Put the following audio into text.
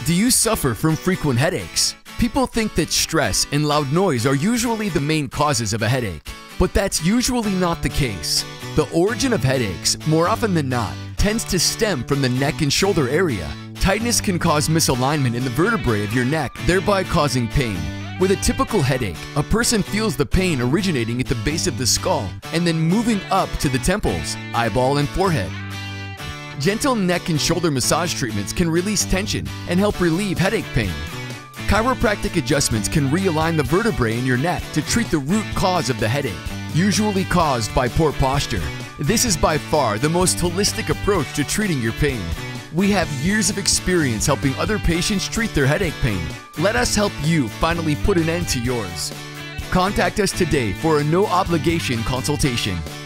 Do you suffer from frequent headaches? People think that stress and loud noise are usually the main causes of a headache, but that's usually not the case. The origin of headaches, more often than not, tends to stem from the neck and shoulder area. Tightness can cause misalignment in the vertebrae of your neck, thereby causing pain. With a typical headache, a person feels the pain originating at the base of the skull and then moving up to the temples, eyeball, and forehead. Gentle neck and shoulder massage treatments can release tension and help relieve headache pain. Chiropractic adjustments can realign the vertebrae in your neck to treat the root cause of the headache, usually caused by poor posture. This is by far the most holistic approach to treating your pain. We have years of experience helping other patients treat their headache pain. Let us help you finally put an end to yours. Contact us today for a no-obligation consultation.